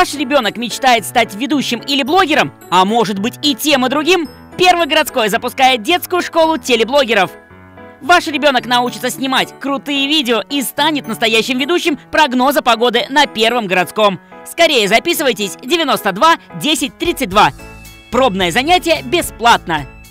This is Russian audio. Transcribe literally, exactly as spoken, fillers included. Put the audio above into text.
Ваш ребенок мечтает стать ведущим или блогером, а может быть и тем и другим? Первый городской запускает детскую школу телеблогеров. Ваш ребенок научится снимать крутые видео и станет настоящим ведущим прогноза погоды на Первом городском. Скорее записывайтесь девяносто два десять тридцать два. Пробное занятие бесплатно.